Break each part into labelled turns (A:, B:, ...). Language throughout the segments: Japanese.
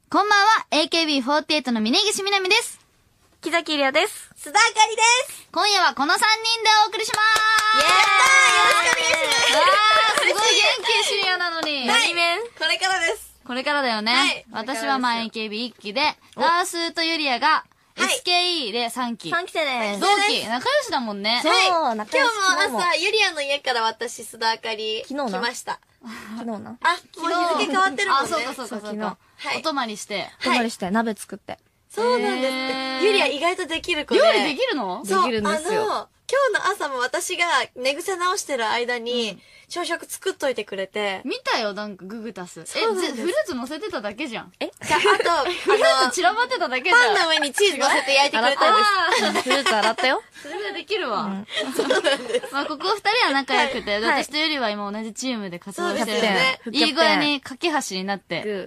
A: こんばんは、AKB48 の峯岸みなみです。
B: 木崎りあです。
C: 須田あかりです。
A: 今夜はこの3人でお送りしまーす。
C: よろしくお願いします。
A: すごい元気シニアなのに。
C: はい、これからです。
A: これからだよね。
C: はい、
A: 私はまあ AKB1 期で、ダースとユリアが SKE で3期。
B: 3期生です。
A: 同期、仲良しだもんね。
B: そう、
C: 仲良し。今日も朝、ユリアの家から私、須田あかり、来ました。
B: 昨日な。
C: もう日付変わってるもんね。
A: そうか。お泊まりして。
B: 鍋作って。
C: そうなんですって。ユリア意外とできる子で。
A: 料理できるの？
C: できるんですよ。今日の朝も私が寝癖直してる間に、朝食作っといてくれて。
A: 見たよ、なんかググタス。フルーツ乗せてただけじゃん。
C: あと、
A: フルーツ散らばってただけじゃん。
C: パンの上にチーズ乗せて焼いてくれたんです。
B: フルーツ洗ったよ。
A: それができるわ。
C: そうなんです。
A: まあ、ここ二人は仲良くて、私とユリは今同じチームで活動してるんで、いい具合に架け橋になって、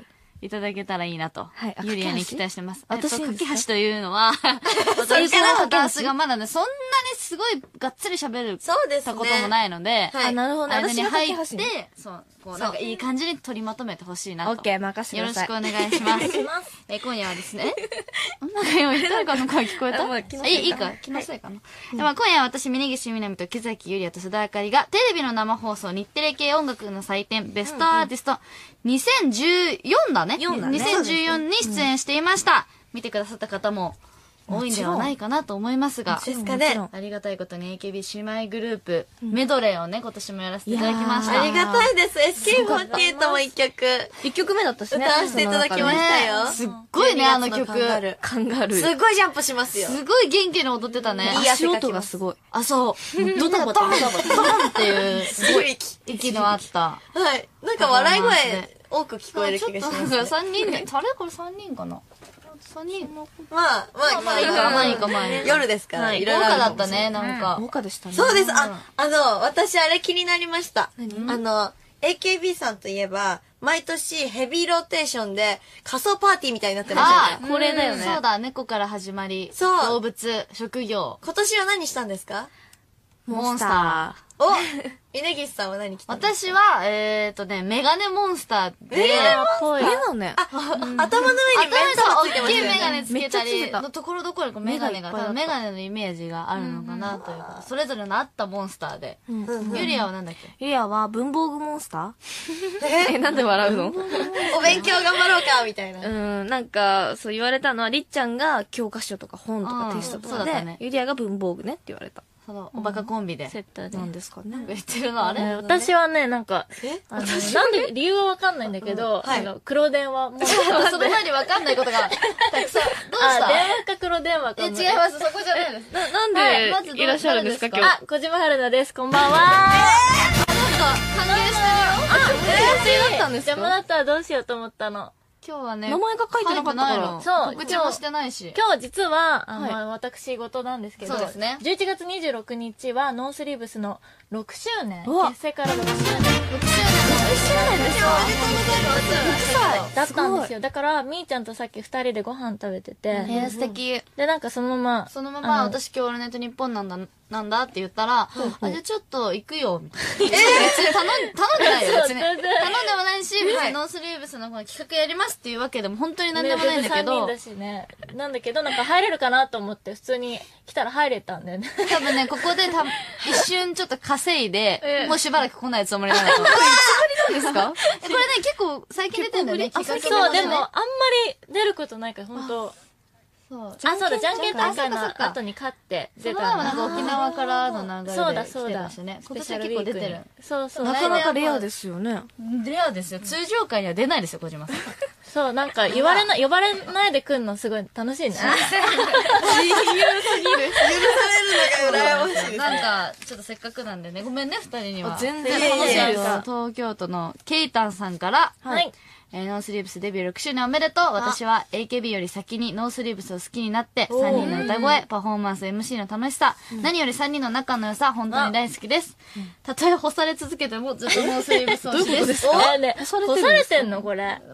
A: いただけたらいいなと。ユリアに期待してます。架け橋というのは、私のダンスがまだね、そんなにすごいがっつり喋るたこともないので、
B: なるほど。
A: 間に入って、そう、こうなんかいい感じに取りまとめてほしいなと。
B: オッケー、任せてください。
A: よろしくお願いします。今夜はですね、なんか今誰かの声聞こえた？いいか気のせいかな。まあ今夜は私、峯岸みなみと木崎ゆりあと須田あかりが、テレビの生放送、日テレ系音楽の祭典、ベストアーティスト2014だね。2014に出演していました。見てくださった方も多いんではないかなと思いますが、
C: ですかね。
A: ありがたいことに AKB 姉妹グループメドレーをね、今年もやらせていただきました。
C: ありがたいです。SK48 も1曲
B: 目だったしね。
C: 歌わせていただきましたよ。
A: すっごいね、あの曲。
B: カンガルー。
C: すごいジャンプしますよ。
A: すごい元気に踊ってたね。
B: 足音がすごい。
A: あ、そう。ドタバタっていう、すごい息のあった。
C: はい。なんか笑い声多く聞こえる気がします。
A: 3人で、あれこれ3人かな3人。
C: まあいいか。夜ですから。
A: 豪華だったね、なんか。
B: 豪華でしたね。
C: そうです。私あれ気になりました。AKB さんといえば、毎年ヘビーローテーションで仮装パーティーみたいになってましたね。
A: これだよね。そうだ、猫から始まり。動物、職業。
C: 今年は何したんですか？
A: モンスター。
C: お峯岸さんは何着たんですか？
A: 私は、メガネモンスターで。
B: メガネ
C: 頭の上にメンタルついてましたよね。
A: メガネつけたり、ところどころメガネが、メガネのイメージがあるのかなというか、それぞれのあったモンスターで。ユリアはなんだっけ？
B: ユリアは文房具モンスター？なんで笑うの？
C: お勉強頑張ろうかみたいな。
B: なんか、そう言われたのは、りっちゃんが教科書とか本とかテストとかで、ユリアが文房具ねって言われた。
A: おバカコンビで。
B: セッターで。なんですかね。
A: 言ってるのあれ？
B: 私はね、なんか、なんで、理由はわかんないんだけど、黒電話も。
A: その前にわかんないことがたくさん。どうした？
B: 電話か黒電話か。
A: 違います、そこじゃないです。
B: なんでいらっしゃるんですか、今日。小島春菜です、こんばんは。
A: なんか、歓迎してるよ。
B: だったんですか？邪魔だったらどうしようと思ったの。
A: 今日はね、
B: 名前が書いてなかったから。
A: そう、告知もしてないし。
B: 今日実は、私事なんですけど、
A: そうですね。
B: 11月26日はノースリーブスの6周年。結成から6周年。6周年
A: ですか？
B: 6歳だったんですよ。だから、みーちゃんとさっき2人でご飯食べてて。
A: 素敵。
B: で、なんかそのまま、
A: 私今日オールナイトニッポンなんだって言ったら、じゃあちょっと行くよ、みたいな。別に頼んでないよ、別に。頼んでもないし、別にノースリーブスの企画やりますっていうわけでも本当に何でもないんだけど。
B: 3人だしね。なんだけど、なんか入れるかなと思って普通に来たら入れたんだよね。
A: 多分ね、ここで一瞬ちょっと稼いで、もうしばらく来ないつもりなんだと思う。これいつぶりなんですか？これね、結構最近出てんだよね。
B: そう、でもあんまり出ることないから、本当そうだ、じゃんけん大会の後に勝って出た。
A: その前はなんか沖縄からの流れで来てましたね。今年は結構出てる。
B: そう。
C: なかなかレアですよね。
A: レアですよ。通常会には出ないですよ、小島さん。
B: そう、なんか呼ばれないで来んのすごい楽しいね。
C: 自由すぎる。許されるのが羨ましいですね。
A: なんか、ちょっとせっかくなんでね、ごめんね、二人には。
C: 全然
A: 楽しいです。東京都のケイタンさんから、はい。ノースリーブスデビュー6周年おめでとう。私は AKB より先にノースリーブスを好きになって、3人の歌声、パフォーマンス、MC の楽しさ、何より3人の仲の良さ、本当に大好きです。たとえ干され続けてもずっとノースリーブス推しです。
B: 干されてんのこれ。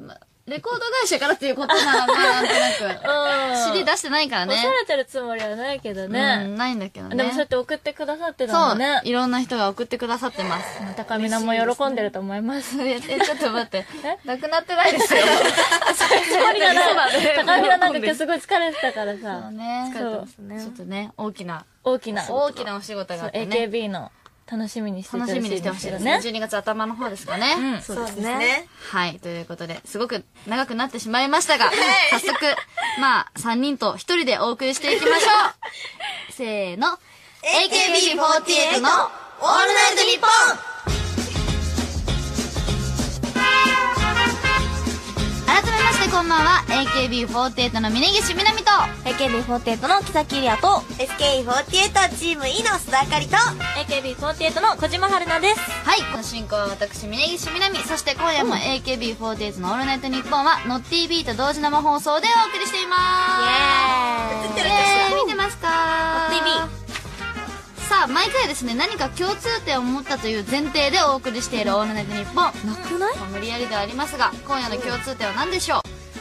A: レコード会社からっていうことなら、まあ、なんとなく、尻出してないからね。
B: 恐れてるつもりはないけどね。
A: ないんだけどね。
B: でもそうやって送ってくださってたんだね。
A: そう、いろんな人が送ってくださってます。
B: 高見菜も喜んでると思います。
A: ちょっと待って。なくなってないですよ。
B: 高見菜なんか今日すごい疲れてたからさ。
A: そうね。疲れてますね。ちょっとね、大きなお仕事があってね。
B: AKB の楽しみにしてほしいですね。
A: 楽しみにしてほしいですね。12月頭の方ですかね。
C: そうですね。
A: はい。ということで、すごく長くなってしまいましたが、早速、まあ、3人と1人でお送りしていきましょう。せーの。AKB48 のオールナイトニッポン。改めましてこんばんは。AKB48 の峯岸みなみと
C: AKB48 の木崎りあと SK48 チーム E の須田あかりと
B: AKB48 の小島春菜です。
A: はい、この進行は私峯岸みなみ、そして今夜も AKB48 のオールナイトニッポンは NOT.TV と同時生放送でお送りしています。イエーイ。見てますか？
B: NOT.TV。
A: さあ、毎回ですね、何か共通点を持ったという前提でお送りしているオールナイトニッポン。
C: なくない？
A: 無理やりではありますが、今夜の共通点は何でしょう？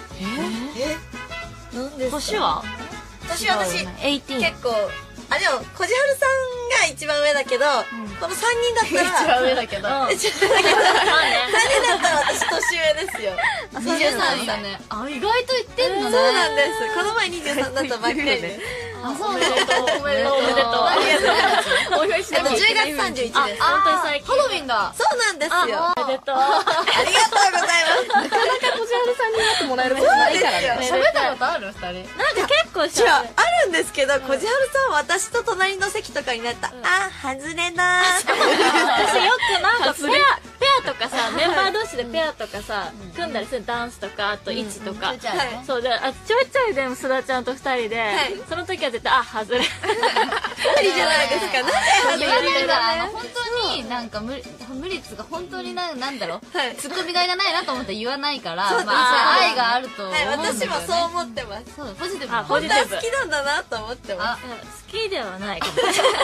C: なんですか？
A: 年は
C: 私
A: 18。
C: 結構あ、でも小路春さんが一番上だけど、この3人だったら
A: 一番上だけど。
C: 3人だったら私年上ですよ。
A: 23だね。あ、意外と言ってんのね。
C: そうなんです。この前23だったばっかりで。
A: あ、そうなんだ。おめでとう。
B: おめでとう。
A: ありがとうございます。
C: お祝いしなきゃいけない。10月31日です。
B: 本当に最近。
A: ハロウィンだ。
C: そうなんですよ。
B: おめでとう。
C: ありがとうございます。なかなか小路春さんになってもらえることないからね。
A: 喋ったことある？二人。
B: なんか結構
C: 違う、あるんですけど、小路春さんは私と隣の席とかになったら、あ、外れだー。
B: 私よくなんかペアとかさ、メンバー同士でペアとかさ、組んだりするダンスとか、あと位置とか。そうで、ちょいちょいでも須田ちゃんと二人で、その時は絶対、あ、外れ。
C: 無理じゃないですか。なんで外
A: 言われ
C: れ
A: るから本当になんか無理っつうか本当になんだろう、ツッコミがいがないなと思って言わないから、まあ愛があると思うんだけどね。
C: 私もそう思ってます。
A: そうポジティブ。
C: 本当は好きなんだなと思ってます。
B: 好きではない。
C: なんで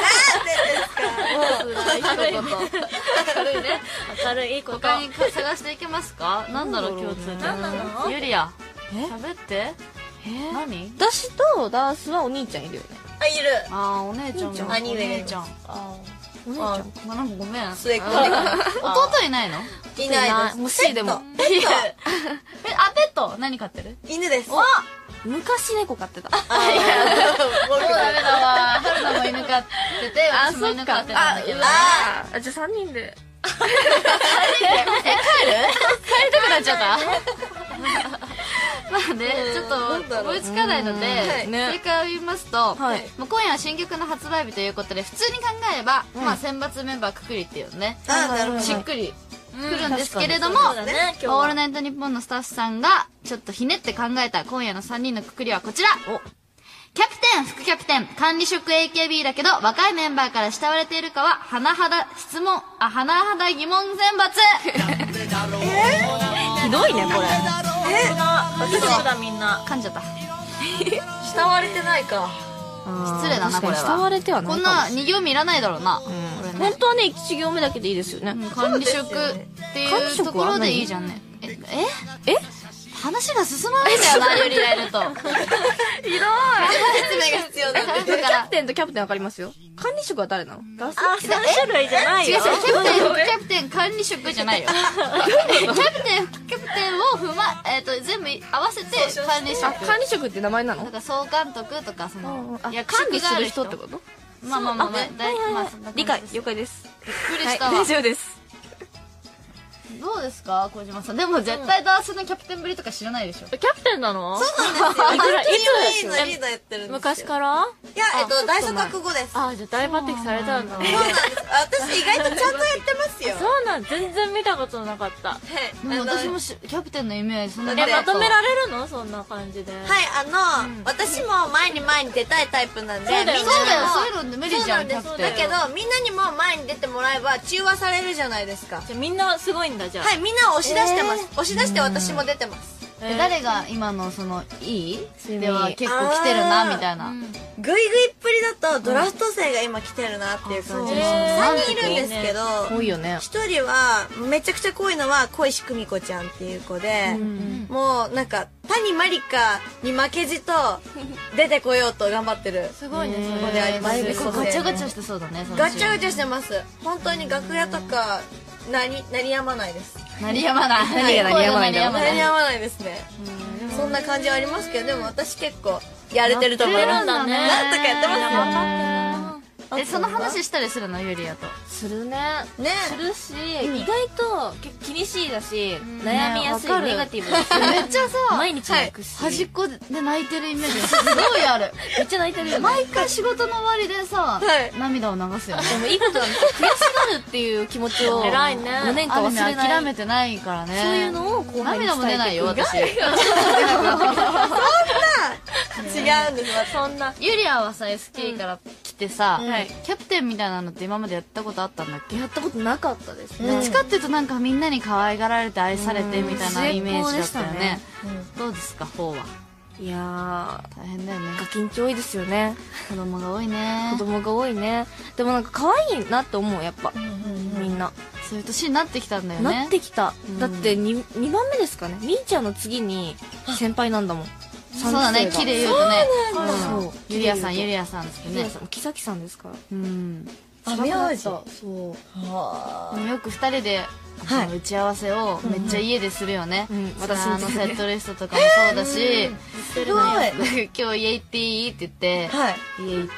C: ですか？
A: 軽い軽いね。
B: 明るいいいこと。
A: 他に探していけますか？なんだろう共通点。
B: 何なの？
A: ユリア喋って。何？
D: 私とダースはお兄ちゃんいるよね。
C: あ、いる。
A: あ、お姉ちゃんも。
C: 兄上
A: お姉ちゃん。
D: お姉ちゃん。
A: まあ、なんかごめん。
C: 末っ子
A: 弟いないの？
C: いないです。
D: 欲しいでも。
A: ペット。ペット何飼ってる？
C: 犬です。
D: 昔猫飼ってた。
C: あ、いや、僕
A: もうダメだわ。春菜も犬飼ってて、私も犬飼ってたんだけど。
D: じゃあ3人で。
A: 帰りたくなっちゃったまあね、ちょっと思いつかないので、正解を言いますと、今夜は新曲の発売日ということで、普通に考えれば、まあ選抜メンバーくくりっていうね、しっくりくるんですけれども、オールナイトニッポンのスタッフさんがちょっとひねって考えた今夜の3人のくくりはこちら。キャプテン、副キャプテン、管理職 AKB だけど、若いメンバーから慕われているかは、甚だ疑問選抜
D: ひどいね、これ。
B: 私だみんな。
A: 噛んじゃった。
C: 慕われてないか。
A: 失礼だな、これは。
D: 慕われてはない
A: こんな2行目いらないだろうな。
D: 本当はね、1行目だけでいいですよね。
A: 管理職っていうところでいいじゃんね。え話が進まないんだよな、よりやると。
C: 説明が必要なんで。
D: キャプテンとキャプテンわかりますよ。管理職は誰なの？
B: 3種類じゃないよ。
A: 違う、キャプテン、管理職じゃないよ。キャプテンを全部合わせて管理職。
D: 管理職って名前なの？
A: だから総監督とか、その、
D: 管理する人ってこと？
A: まあ、
D: 理解、了解です。
A: びっくりしたわ。
D: 大丈夫です。
A: どうですか小島さん。でも絶対ダースのキャプテンぶりとか知らないでしょ。
B: キャプテンなの？
C: そうなんですよ。いつのリーダーやってるんですよ。
B: 昔から？
C: いや、大卒学後です。
B: あ、じゃあ大抜擢されたんだ。
C: そうなんです。私意外とちゃんとやってますよ。
B: そうなん、全然見たことなかった。
A: でも私もキャプテンのイメージそんなに。
B: まとめられるの？そんな感じで。
C: はい、私も前に出たいタイプなんで。そう
A: だよ、そういうの無理じゃん、キャプテン。
C: だけど、みんなにも前に出てもらえば中和されるじゃないですか。
B: じゃあみんなすごいんだ、じゃあ。
C: はい、みんなを押し出してます。押し出して私も出てます。
A: 誰が今のそのいいでは結構来てるなみたいな。
C: グイグイっぷりだとドラフト生が今来てるなっていう感じです。3人いるんですけど、
D: 多いよね。
C: 1人はめちゃくちゃ濃いのは小石久美子ちゃんっていう子で、もうなんか谷まりかに負けじと出てこようと頑張ってる。
B: すごいね、
C: そこであります。
A: ガチャガチャしてそうだね。
C: ガチャガチャしてます。本当に楽屋とか鳴りやまないです。
A: 鳴りやまない。
D: 何が鳴りやまないんだよ。
C: 鳴りやまないですね。そんな感じはありますけど、でも私結構やれてると思います。なんとかやってますよ。
A: その話したりするのユリアと。
D: するね。
C: ね。
D: するし、意外と結構気にしいだし、悩みやすい、ネガティブだし。
A: めっちゃさ、
D: 毎日泣くし。
A: 端っこで泣いてるイメージすごいある。
D: めっちゃ泣いてるよね。
A: 毎回仕事の終わりでさ、涙を流すよね。
D: でもいいことなんですよ。悔しがるっていう気持ちを
B: 偉いね。
D: 5年間忘れない。
A: 諦めてないからね。
D: そういうのを後輩に伝えていく。
A: 涙も出ないよ、私。
C: 違うんです。
B: そんな。
A: ユリアはさ、SK から来てさ、キャプテンみたいなのって今までやったことあったんだっけ？
D: やったことなかったですね。
A: どっちかっていうとなんかみんなに可愛がられて愛されてみたいなイメージだったよね。どうですか、4は。
D: いや
A: 大変だよね。
D: ガキンチ多いですよね。
A: 子供が多いね。
D: 子供が多いね。でもなんか可愛いなって思う、やっぱ。みんな。
A: そういう年になってきたんだよね。
D: なってきた。だって 2番目ですかね。みーちゃんの次に先輩なんだもん。
A: そうだね、綺麗言うとね。
D: そう。
A: ユリアさん、ユリアさんですね。
D: 木崎さんですから。
A: うん。
C: あ、名字。
D: そう。
A: でもよく2人で打ち合わせをめっちゃ家でするよね。
D: 私
A: のセットリストとかもそうだし、
C: すごい。
A: 今日家行っていいって言って、家行って、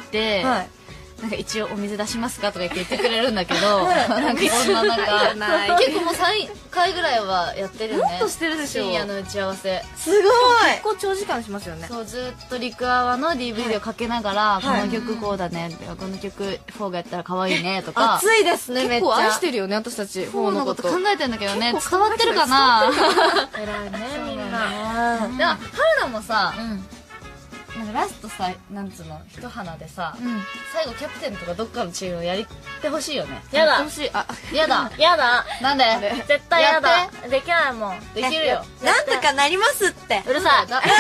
A: なんか一応お水出しますかとか言ってくれるんだけど、なんかそんな中、結構もう3回ぐらいはやってるよね。
D: もっとしてるでしょ。
A: 深夜の打ち合わせ。
C: すごい。
D: 結構長時間しますよね。
A: そう、ずっとリクアワの DVD をかけながら、この曲こうだね、この曲4がやったら可愛いねとか。
C: 熱いですね、めっちゃ。
D: 結構愛してるよね、私たち。
A: 4のこと考えてんだけどね、伝わってるかな？
B: 偉いね、みんな。
A: でも、春菜もさ、なんかラストさ、なんつうの、一花でさ、最後キャプテンとかどっかのチームをやってほしいよね。
B: やだ。
A: やだ。
B: やだ。
A: なんで？
B: 絶対やだ。できないもん。
A: できるよ。
C: なんとかなりますって。
B: うるさい。うるさいな。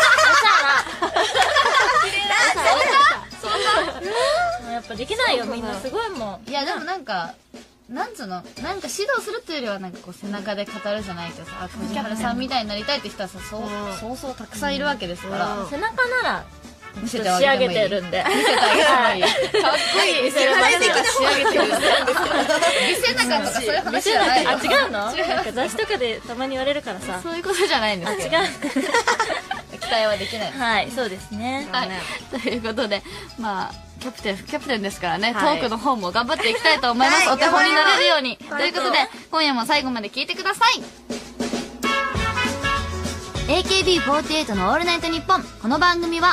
B: やっぱできないよ、みんなすごいもん。
A: いや、でもなんか、なんつうの、なんか指導するっていうよりはなんかこう背中で語るじゃないけどさ、藤原さんみたいになりたいって人はさ、そうたくさんいるわけですから、
B: 背中なら
A: 見せて
B: 仕上げてるんで。
A: 見せてあげてもいい。かっこいい。見せる前から仕上げてるんですよ。見せなかったとかそういう話じゃないよ。
B: あ、違うの？なんか雑誌とかでたまに言われるからさ。
A: そういうことじゃないんですけど。
B: 違う。
A: 期待はできない。
B: はい、そうですね。
A: はい。ということで、まあ、キャプテンですからね、トークの方も頑張っていきたいと思います。お手本になれるように。ということで、今夜も最後まで聞いてください。AKB48 のオールナイトニッポン。この番組は、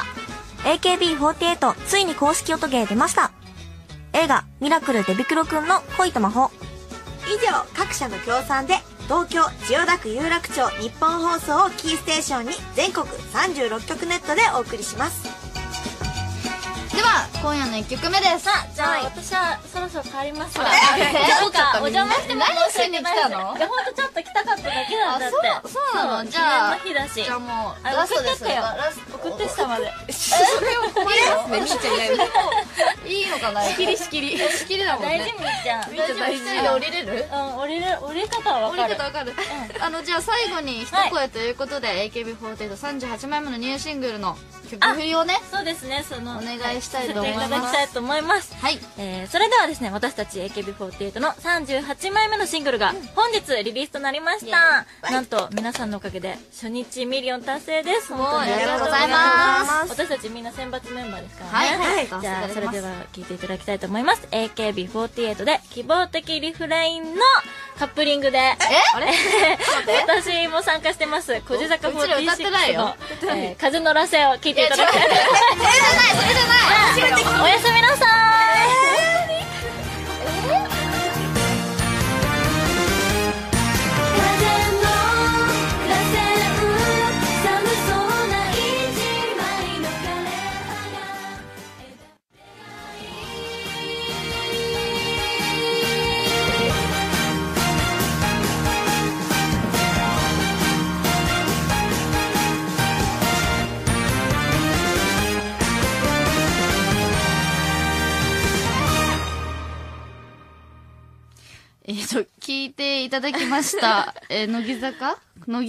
E: AKB48 ついに公式音ゲー出ました。映画ミラクルデビクロくんの恋と魔法。
C: 以上、各社の協賛で東京千代田区有楽町日本放送をキーステーションに全国36局ネットでお送りします。
A: では今夜の1曲目です。
B: じゃあ私はそろそろ帰りますわ。
A: なんか
B: お邪魔しても
A: 何しに来たの？
B: いや、ほんとちょっと来たかっただけなんだって。
A: そうなの？じゃあ
B: 記念の日だし。
A: じゃあもう
B: ラ
A: ラストです
B: ストですよ。送って下まで。
A: それは怖いですね。みーちゃんいないの。いいのかな？仕切りだもんね。
B: 大事みーちゃん。
A: みーちゃん大事で降りれる？
B: 降り方はわかる。
A: 降り方わかる。じゃあ最後に一声ということで AKB48 38枚目のニューシングルの曲振りをね、
B: そうですね、お
A: 願いしたいと思います。
B: いただきたいと思います。
A: はい。
B: それではですね、私たち AKB48 の38枚目のシングルが本日リリースとなりました。なんと皆さんのおかげで初日ミリオン達成です。本当に
A: ありがとうございます。
B: 私たちみんな選抜メンバーですからね。
A: はい。
B: じゃあそれでは聴いていただきたいと思います。AKB48 で希望的リフレインのカップリングで、
A: あれ
B: 私も参加してます。小路坂
A: うちら歌ってない
B: 46
A: よ
B: の風の螺旋を聴いていただきたい。
A: それじゃない。
B: おやすみなさ
A: いただきました。乃木坂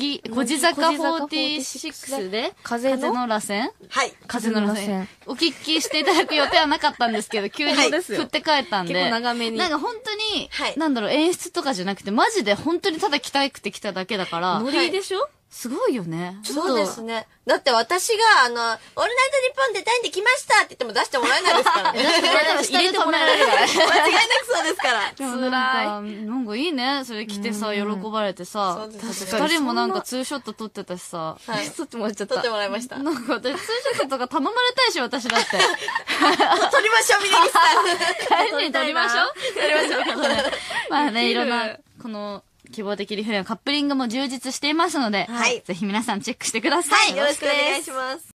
A: 46で、風の螺旋
C: はい。
A: 風の螺旋。お聞きしていただく予定はなかったんですけど、急に振って帰ったんで。
D: 結構長めに。
A: なんか本当に、なんだろう、演出とかじゃなくて、マジで本当にただ来たくて来ただけだから。
B: ノリでしょ？
A: すごいよね。
C: そうですね。だって私が、オールナイトニッポン出たいんで来ましたって言っても出してもらえないですからね。出してもらえない。
A: 下で止められるから。
C: 間違いなくそうですから。
A: でもなんかいいね。それ来てさ、喜ばれてさ。二人もなんかツーショット撮ってたしさ。
C: はい。
D: 撮ってもらっちゃった。
C: 撮ってもらいました。
A: なんか私ツーショットとか頼まれたいし、私だって。
C: 撮りましょう、みなぎさん。
A: 帰りに撮りましょう。撮りましょう。まあね、いろんな、この、希望的リフレのカップリングも充実していますので、はい。ぜひ皆さんチェックしてください。
C: よろしくお願いします。